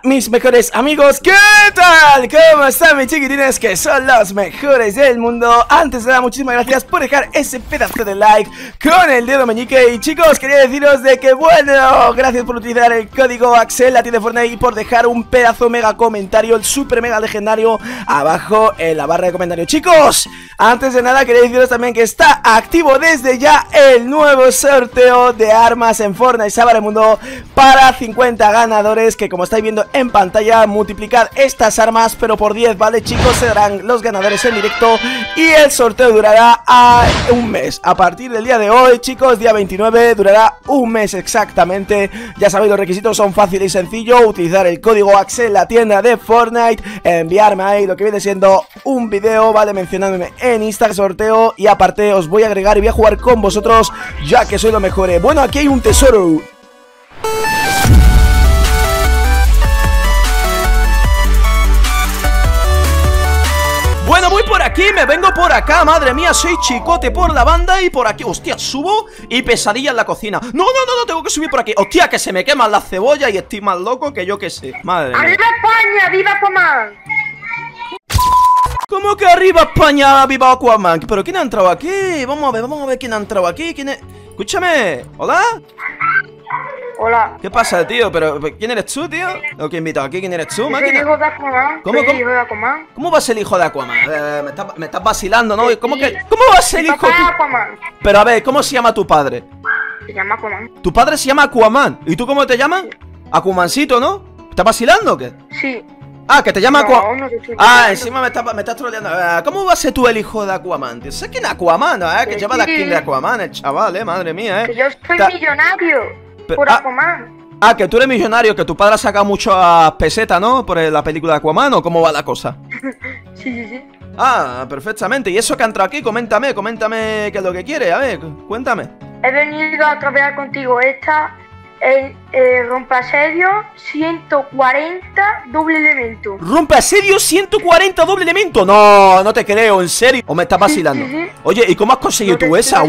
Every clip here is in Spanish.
mis mejores amigos, ¿qué tal? ¿Cómo están mis chiquitines? Que son los mejores del mundo. Antes de nada, muchísimas gracias por dejar ese pedazo de like con el dedo meñique. Y chicos, quería deciros de que bueno, gracias por utilizar el código Axel, la tienda de Fortnite, y por dejar un pedazo mega comentario, el super mega legendario, abajo en la barra de comentarios. Chicos, antes de nada quería deciros también que está activo desde ya el nuevo sorteo de armas en Fortnite Salvar el Mundo para 50 ganadores, que como estáis viendo en pantalla, multiplicad estas armas pero por 10, ¿vale chicos? Serán los ganadores en directo y el sorteo durará un mes. A partir del día de hoy, chicos, día 29, durará un mes exactamente. Ya sabéis, los requisitos son fáciles y sencillos: utilizar el código Axel, la tienda de Fortnite, enviarme ahí lo que viene siendo un video, ¿vale? Mencionándome en Instagram, sorteo, y aparte os voy a agregar y voy a jugar con vosotros, ya que soy lo mejor. Bueno, aquí hay un tesoro. Bueno, voy por aquí, me vengo por acá, madre mía, soy chicote por la banda y por aquí, hostia, subo y pesadilla en la cocina. No, tengo que subir por aquí. Hostia, que se me queman las cebollas y estoy más loco que yo que sé. Madre mía. ¡Arriba España! ¡Viva Aquaman! ¿Cómo que arriba España, viva Aquaman? ¿Pero quién ha entrado aquí? Vamos a ver quién ha entrado aquí. ¿Quién es? Escúchame, ¿hola? Hola. ¿Qué pasa, tío? ¿Pero quién eres tú, tío? ¿O qué invitado aquí? ¿Quién eres tú, Soy el hijo de Aquaman. ¿Cómo? Hijo de Aquaman. ¿Cómo va a ser el hijo de Aquaman? Me estás vacilando, ¿no? ¿Cómo va a ser el hijo de Aquaman? Pero a ver, ¿cómo se llama tu padre? Se llama Aquaman. Tu padre se llama Aquaman. ¿Y tú cómo te llamas? Aquamancito, ¿no? ¿Estás vacilando o qué? Sí. Ah, que te llama Aquaman. No te estoy encima me estás troleando. ¿Cómo va a ser tú el hijo de Aquaman, tío? ¿Sabes quién es Aquaman, no? Que lleva la skin de Aquaman, el chaval, madre mía, Que yo soy millonario por Aquaman. Que tú eres millonario, que tu padre ha sacado muchas pesetas, ¿no? Por la película de Aquaman, ¿o cómo va la cosa? Sí. Perfectamente. ¿Y eso que ha entrado aquí? Coméntame qué es lo que quiere, a ver, cuéntame. He venido a trabajar contigo. Esta rompasedio 140 doble elemento. ¿Rompasedio 140 doble elemento? No te creo, ¿en serio? ¿O me estás vacilando? Sí. Oye, ¿y cómo has conseguido tú esa?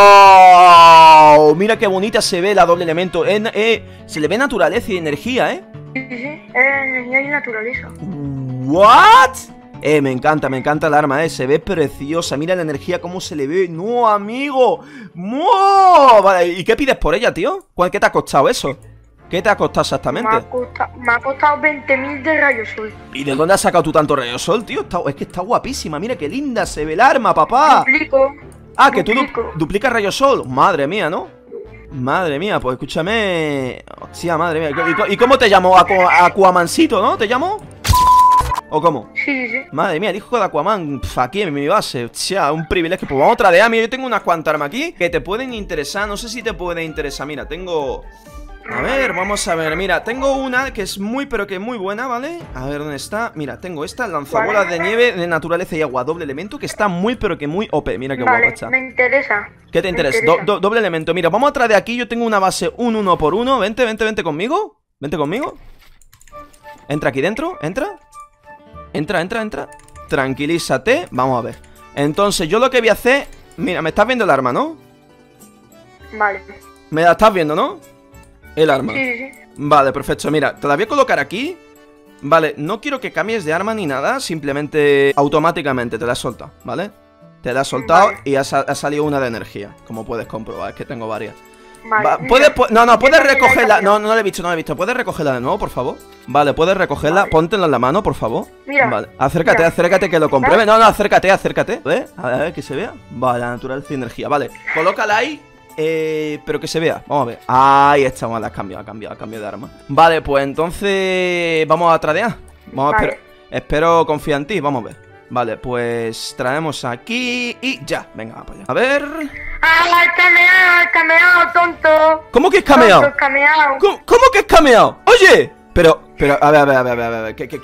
¡Wow! Mira qué bonita se ve la doble elemento. Se le ve naturaleza y energía, ¿eh? Sí, energía y naturaleza. ¿What? Me encanta el arma, se ve preciosa. Mira la energía, cómo se le ve. No, amigo. ¡No! Vale, ¿y qué pides por ella, tío? ¿Qué te ha costado eso? ¿Qué te ha costado exactamente? Me ha costado 20.000 de rayos sol. ¿Y de dónde has sacado tú tanto rayo sol, tío? Es que está guapísima. Mira qué linda se ve el arma, papá. Duplico. Que tú duplicas rayo sol. Madre mía, ¿no? Madre mía, pues escúchame. Hostia, madre mía. ¿Y cómo te llamo? Aquamancito, ¿no? ¿Te llamo? ¿O cómo? Sí. Madre mía, el hijo de Aquaman, aquí en mi base. Hostia, un privilegio. Pues vamos a tradear. Mira, yo tengo unas cuantas armas aquí que te pueden interesar. No sé si te pueden interesar. Mira, tengo... A ver, vamos a ver. Mira, tengo una que es muy, pero que muy buena, ¿vale? A ver, ¿dónde está? Mira, tengo esta, lanzabolas de nieve de naturaleza y agua, doble elemento, que está muy, pero que muy OP. Mira qué guapa está. Me interesa. ¿Qué te interesa? Doble elemento. Mira, vamos a traer aquí. Yo tengo una base, un 1 por 1. Vente conmigo. Vente conmigo. Entra aquí dentro, entra. Entra. Tranquilízate. Vamos a ver. Entonces, yo lo que voy a hacer... Mira, me estás viendo el arma, ¿no? Vale. Me la estás viendo, ¿no? El arma. Sí. Vale, perfecto. Mira, te la voy a colocar aquí. Vale, no quiero que cambies de arma ni nada. Simplemente, automáticamente te la he soltado, ¿vale? Te la he soltado, vale. Y ha salido una de energía. Como puedes comprobar, es que tengo varias. Vale, puedes recogerla. No la he visto. ¿Puedes recogerla de nuevo, por favor? Vale, puedes recogerla. Vale. Póntela en la mano, por favor. Mira. Vale, acércate que lo compruebe. No, acércate. A ver, que se vea. Vale, la naturaleza y energía. Vale, colócala ahí. Pero que se vea. Vamos a ver. Ahí está. Vale, ha cambiado de arma. Vale, pues entonces vamos a tradear. Espero confía en ti. Vamos a ver. Vale, pues traemos aquí y ya. Venga, para allá. A ver. ¡El cameado, tonto! ¿Cómo que es cameado? ¿Cómo que es cameado? Oye, pero, a ver, ¿qué?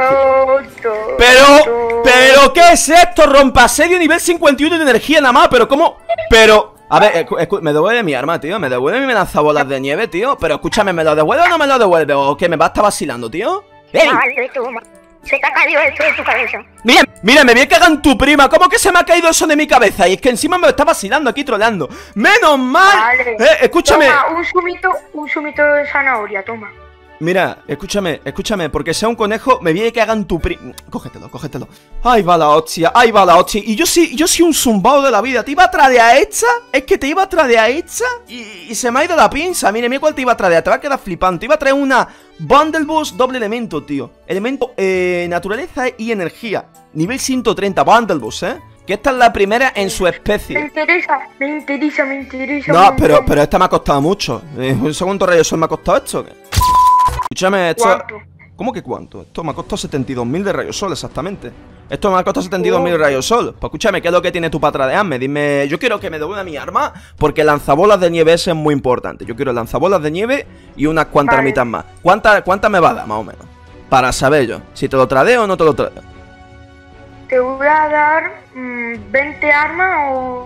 Pero, ¿qué es esto? Rompasedio nivel 51 de energía nada más, pero ¿cómo? Pero, a ver, me devuelve mi arma, tío. Me devuelve mi lanzabolas de nieve, tío. Pero escúchame, ¿me lo devuelve o no me lo devuelve? ¿O qué? ¿Me va a estar vacilando, tío? ¡Ey! Se te ha caído esto de tu cabeza. Mira, me voy a cagar en tu prima. ¿Cómo que se me ha caído eso de mi cabeza? Y es que encima me está vacilando aquí, troleando. ¡Menos mal! Vale. Escúchame. Toma, un zumito de zanahoria, toma. Mira, escúchame, porque sea un conejo, me viene que hagan tu Cógetelo. Ahí va la hostia. Y yo soy un zumbao de la vida. Te iba a tradear esta. Es que te iba a tradear esta. Y se me ha ido la pinza. Mira cuál te iba a tradear. Te va a quedar flipando. Te iba a traer una Bundle Boss doble elemento, tío. Elemento, naturaleza y energía. Nivel 130, Bundle Boss, Que esta es la primera en su especie. Me interesa. No, pero esta me ha costado mucho. Un segundo rayo sol me ha costado esto. Escúchame, esto... ¿Cuánto? ¿Cómo que cuánto? Esto me ha costado 72.000 de rayos sol, exactamente. Esto me ha costado 72.000 de rayos sol. Pues escúchame, ¿qué es lo que tienes tú para tradearme? Dime, yo quiero que me devuelva mi arma, porque el lanzabolas de nieve ese es muy importante. Yo quiero lanzabolas de nieve y unas cuantas armitas más. ¿Cuántas me va a dar, más o menos? Para saber yo, si te lo tradeo o no te lo tradeo. Te voy a dar 20 armas o...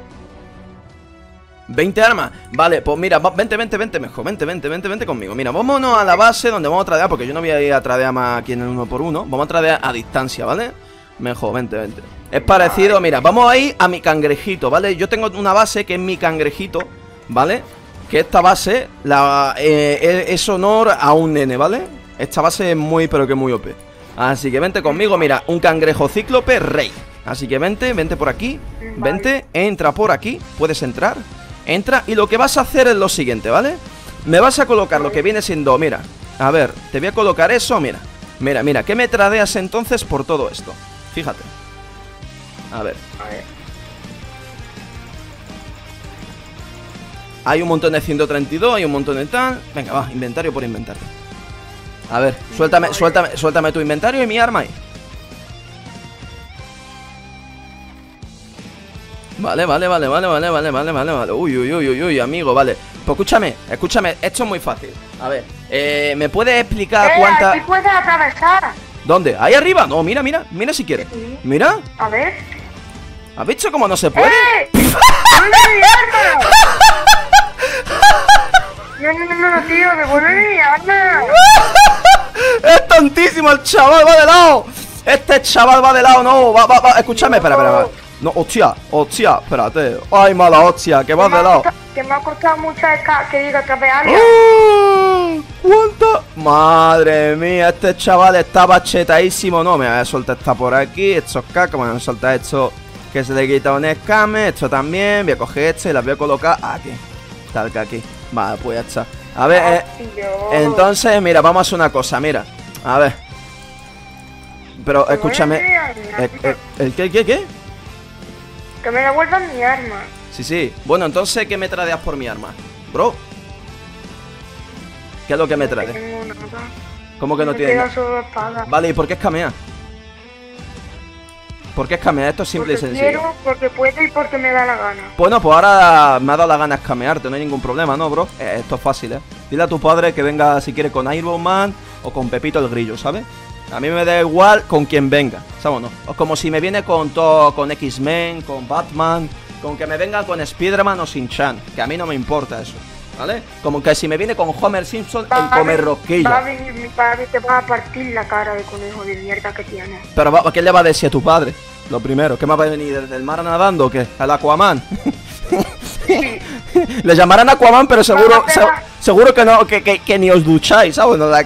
20 armas, vale, pues mira, vente mejor, vente conmigo. Mira, vámonos a la base donde vamos a tradear, porque yo no voy a ir a tradear más aquí en el 1x1. Vamos a tradear a distancia, ¿vale? Mejor, vente. Es parecido, mira, vamos a ir a mi cangrejito, ¿vale? Yo tengo una base que es mi cangrejito, ¿vale? Que esta base es honor a un nene, ¿vale? Esta base es muy, pero que muy OP. Así que vente conmigo, mira, un cangrejo cíclope rey. Así que vente por aquí, vente, entra por aquí, puedes entrar. Entra y lo que vas a hacer es lo siguiente, ¿vale? Me vas a colocar lo que viene siendo, mira, a ver, te voy a colocar eso, mira, ¿qué me tradeas entonces por todo esto? Fíjate. A ver. Hay un montón de 132, hay un montón de tal. Venga, va, inventario por inventario. A ver, suéltame tu inventario y mi arma ahí. Vale. Uy, amigo, vale. Pues escúchame, esto es muy fácil. A ver, ¿me puedes explicar cuántas? Aquí puedes atravesar. ¿Dónde? ¿Ahí arriba? No, mira si quieres. Sí. Mira. A ver. ¿Has visto cómo no se puede? ¡Devuelve mi arma! No, tío, devuelve mi arma. ¡Es tontísimo! ¡El chaval va de lado! Este chaval va de lado, no, va, escúchame, espera. No, hostia, espérate. Ay, mala hostia, que vas de lado. Que me ha costado mucho que diga trapear. ¿Cuánto? Madre mía, este chaval está bachetadísimo. No, me voy a soltar esta por aquí. Estos cacos, me voy a soltar esto que se le quita un escame. Esto también, voy a coger este y las voy a colocar aquí. Tal que aquí. Vale, pues ya está. A ver, entonces, mira, vamos a hacer una cosa, mira. A ver. Pero, escúchame. ¿Qué? Que me devuelvan mi arma. Sí. Bueno, entonces, ¿qué me tradeas por mi arma? Bro. ¿Qué es lo que me traes? ¿Cómo que no tienes nada? Vale, ¿y por qué escameas? ¿Por qué escameas? Esto es simple y sencillo. Quiero, porque puedo y porque me da la gana. Bueno, pues ahora me ha dado la gana escamearte, no hay ningún problema, ¿no, bro? Esto es fácil, Dile a tu padre que venga si quiere con Iron Man o con Pepito el Grillo, ¿sabes? A mí me da igual con quien venga, ¿sabes o no? O como si me viene con todo, con X-Men, con Batman, con que me venga con Spider-Man o Shin-Chan, que a mí no me importa eso, ¿vale? Como que si me viene con Homer Simpson en comer rosquillas. Va a venir mi padre, te va a partir la cara de conejo de mierda que tiene. Pero, ¿qué le va a decir a tu padre? Lo primero, ¿qué más va a venir desde el mar nadando o qué? ¿Al Aquaman? Sí. Le llamarán Aquaman, pero seguro que no, que ni os ducháis, ¿sabes? No,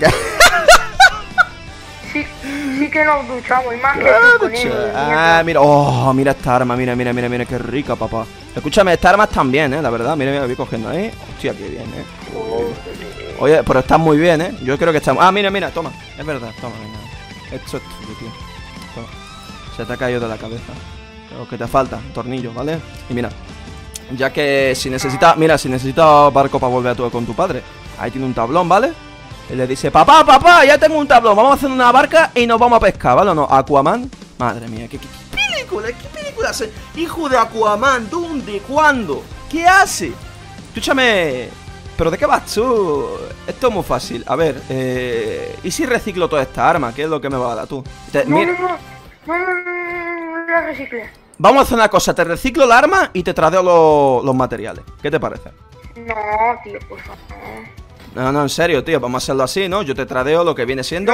Sí que nos duchamos, y más que tú con él. Mira esta arma, mira, qué rica, papá. Escúchame, estas armas están bien, la verdad, mira, la voy cogiendo ahí. Hostia, qué bien, Oye, pero están muy bien, yo creo que están... mira, toma, es verdad, toma, venga. Esto es tuyo, tío. Toma. Se te ha caído de la cabeza. Lo que te falta, tornillo, ¿vale? Y mira, ya que si necesitas barco para volver con tu padre, ahí tiene un tablón, ¿vale? Y le dice, papá, ya tengo un tablón, vamos a hacer una barca y nos vamos a pescar, ¿vale o no? Aquaman, madre mía, ¿qué película hace? Hijo de Aquaman, ¿dónde? ¿Cuándo? ¿Qué hace? Escúchame, ¿pero de qué vas tú? Esto es muy fácil, a ver, ¿y si reciclo toda esta arma? ¿Qué es lo que me va a dar tú? No la reciclé. Vamos a hacer una cosa, te reciclo la arma y te tradeo los materiales, ¿qué te parece? No, tío, por favor. No, en serio, tío, vamos a hacerlo así, ¿no? Yo te tradeo lo que viene siendo...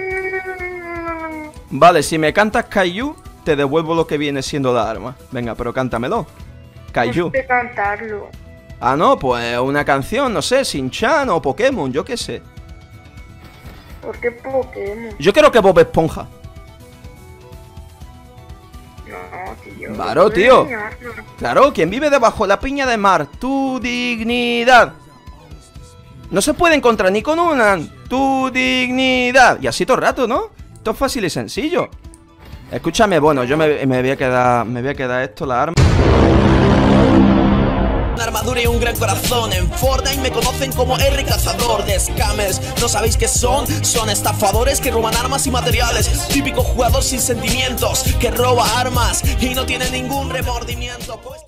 Vale, si me cantas Kaiju, te devuelvo lo que viene siendo la arma. Venga, pero cántamelo. Kaiju. No sé cantarlo. Ah, no, pues una canción, no sé, Shin-Chan o Pokémon, yo qué sé. ¿Por qué Pokémon? Yo creo que Bob Esponja. No, tío. Claro, tío. Claro, quien vive debajo de la piña de mar. Tu dignidad. No se puede encontrar ni con una. Tu dignidad. Y así todo el rato, ¿no? Esto es fácil y sencillo. Escúchame, bueno, yo me voy a quedar esto, la arma. Una armadura y un gran corazón. En Fortnite me conocen como R cazador de scammers. ¿No sabéis qué son? Son estafadores que roban armas y materiales. Típico jugador sin sentimientos que roba armas y no tiene ningún remordimiento. Pues...